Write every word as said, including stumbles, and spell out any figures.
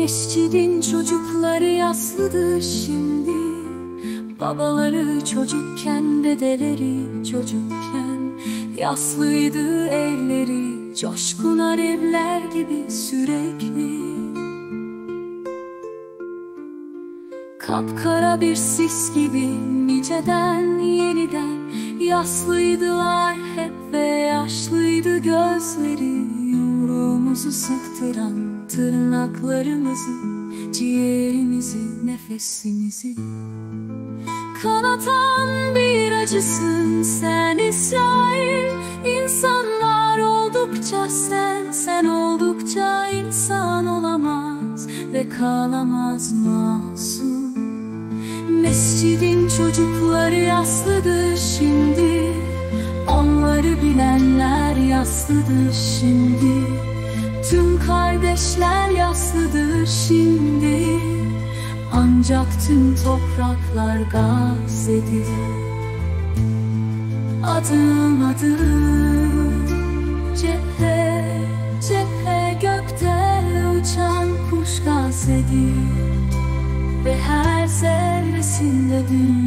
Mescidin çocukları yaslıdır şimdi. Babaları çocukken, dedeleri çocukken, yaslıydı evleri, coşkun alevler gibi sürekli. Kapkara bir sis gibi niceden yeniden yaslıydılar hep ve yaşlıydı gözleri. Yumruğumuzu sıktıran tırnaklarımızı, ciğerimizi, nefesimizi kanatan bir acısın sen İsrail. İnsanlar oldukça sen, sen oldukça insan olamaz ve kalamaz masum. Mescidin çocukları yaslıdır şimdi. Onları bilenler yaslıdır şimdi. Tüm kardeşler yaslıdır şimdi. Ancak tüm topraklar Gazze'dir. Adım adım cephe, cephe gökte uçan kuş Gazze'dir. Ve her zerresinde dünya